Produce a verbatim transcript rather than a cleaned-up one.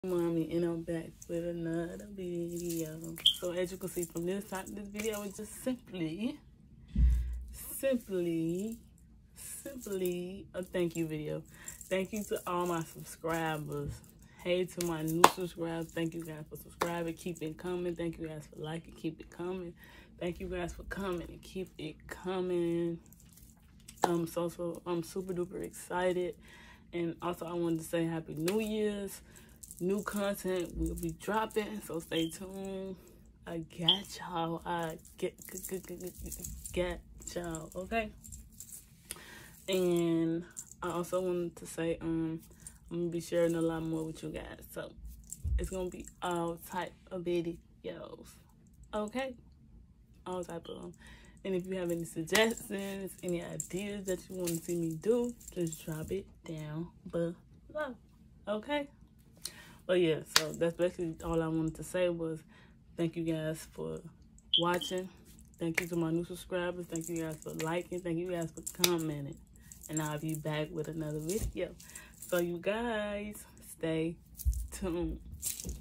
Mommy, and I'm back with another video. So as you can see from this side, this video is just simply simply simply a thank you video. Thank you to all my subscribers. Hey, to my new subscribers, thank you guys for subscribing. Keep it coming. Thank you guys for liking. Keep it coming. Thank you guys for coming and keep it coming. Um so so I'm super duper excited. And also I wanted to say Happy New Year's. New content will be dropping, so stay tuned. I got y'all. I get get y'all, okay? And I also wanted to say, um, I'm gonna be sharing a lot more with you guys, so it's gonna be all type of videos, okay? All type of them. And if you have any suggestions, any ideas that you want to see me do, just drop it down below, okay? But yeah, so that's basically all I wanted to say was thank you guys for watching. Thank you to my new subscribers. Thank you guys for liking. Thank you guys for commenting. And I'll be back with another video. So you guys, stay tuned.